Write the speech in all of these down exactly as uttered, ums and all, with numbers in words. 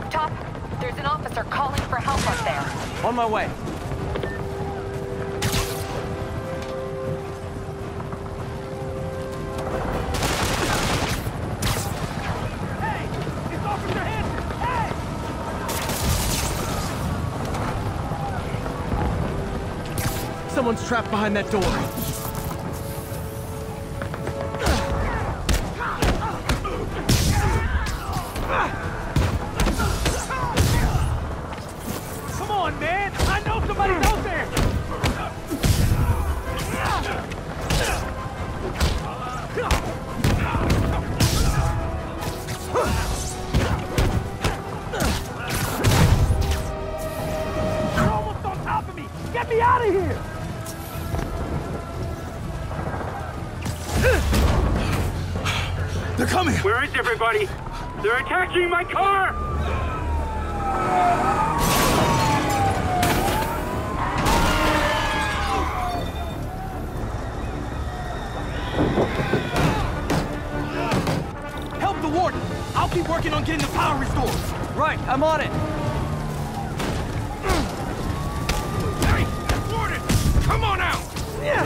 Rooftop, there's an officer calling for help up there. On my way. Hey! It's Officer Hanson! Hey! Someone's trapped behind that door. Come on, man! I know somebody's out there! You're almost on top of me! Get me out of here! They're coming! Where is everybody? They're attacking my car! Help the warden! I'll keep working on getting the power restored! Right, I'm on it! Hey! Warden! Come on out! Yeah.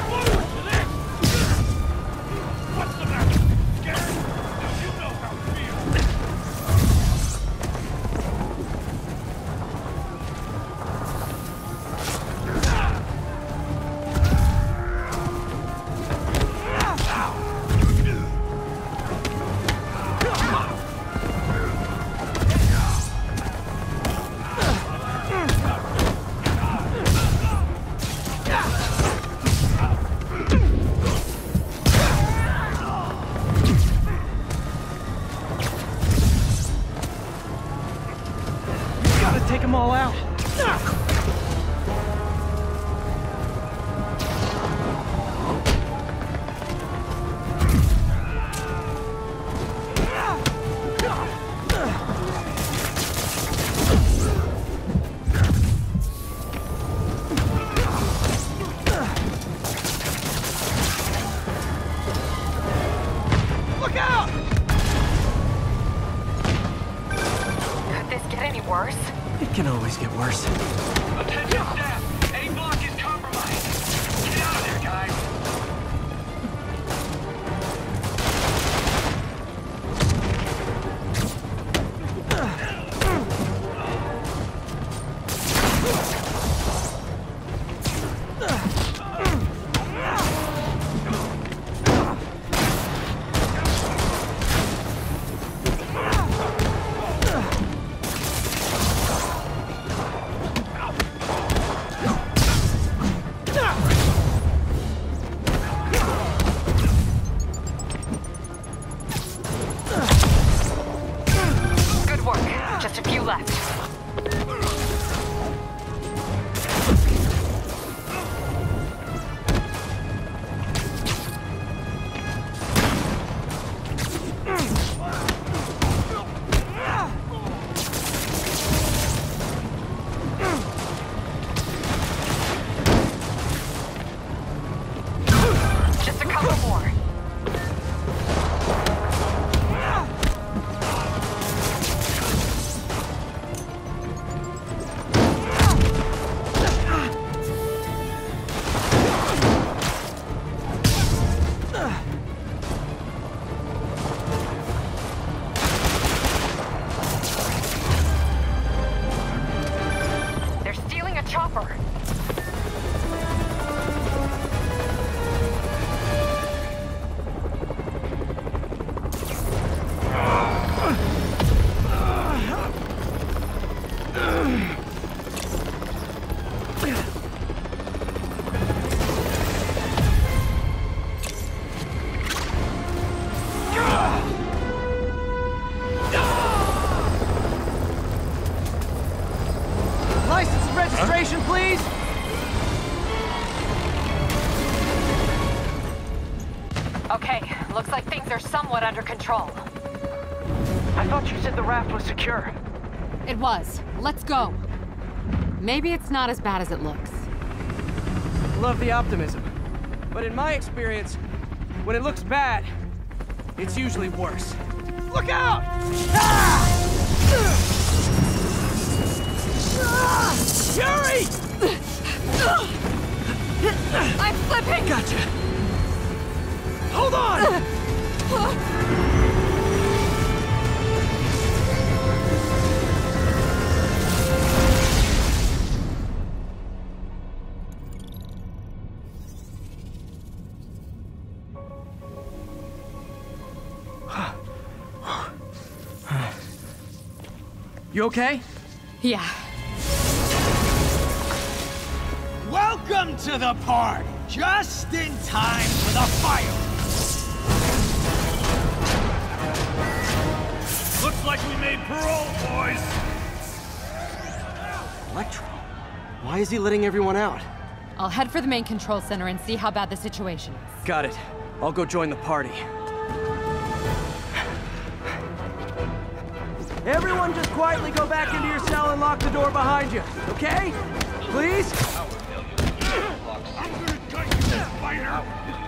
What's the matter? Scared? You know how it feels. Take them all out. Look out! Could this get any worse? It can always get worse. Attention staff! Any block is compromised. Get out of there, guys! Good work. Just a few left. Just a couple more. They're stealing a chopper. License and registration, please! Okay, looks like things are somewhat under control. I thought you said the raft was secure. It was. Let's go. Maybe it's not as bad as it looks. Love the optimism. But in my experience, when it looks bad, it's usually worse. Look out! Ah! You okay? Yeah. Welcome to the party! Just in time for the fire! Looks like we made parole, boys! Electro? Why is he letting everyone out? I'll head for the main control center and see how bad the situation is. Got it. I'll go join the party. Everyone just quietly go back into your cell and lock the door behind you, okay? Please? I'm gonna cut you, spider!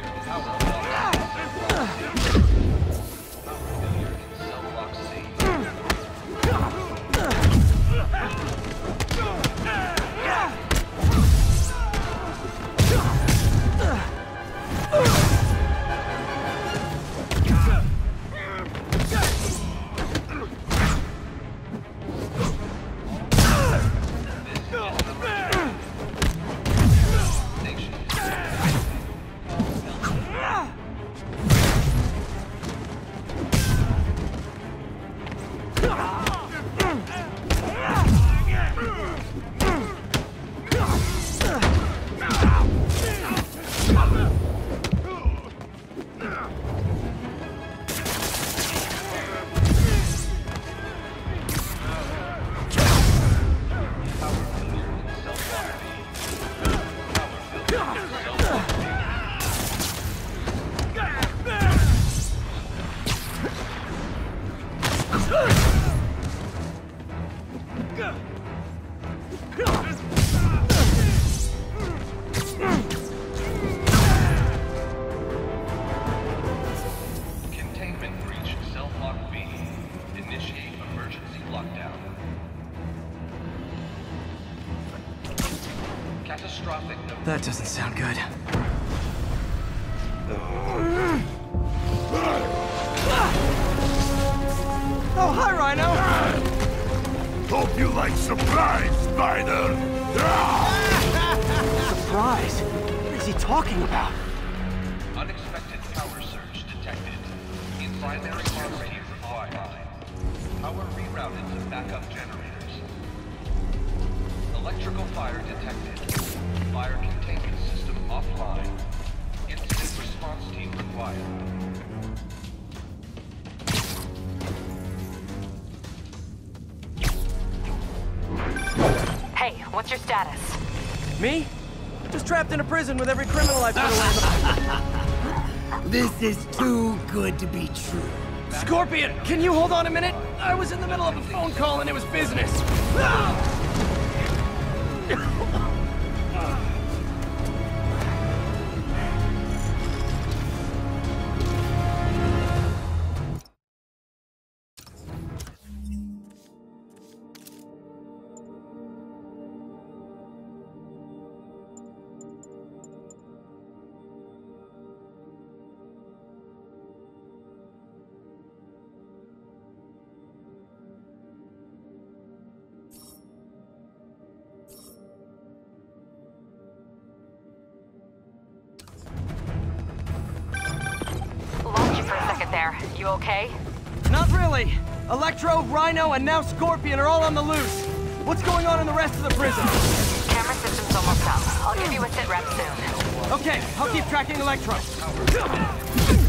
Containment breach, cell block B. Initiate emergency lockdown. Catastrophic no- That doesn't sound good. Oh, hi, Rhino! Hope you like surprise, spider! Surprise? What is he talking about? Unexpected power surge detected. In primary power required. Power rerouted to backup generators. Electrical fire detected. Fire containment system offline. Incident response team required. Hey, what's your status? Me? Just trapped in a prison with every criminal I've put away. This is too good to be true. Scorpion, can you hold on a minute? I was in the middle of a phone call and it was business. Lost you for a second there. You okay? Not really. Electro, Rhino, and now Scorpion are all on the loose. What's going on in the rest of the prison? Camera system's almost up. I'll give you a sit rep soon. Okay, I'll keep tracking Electro.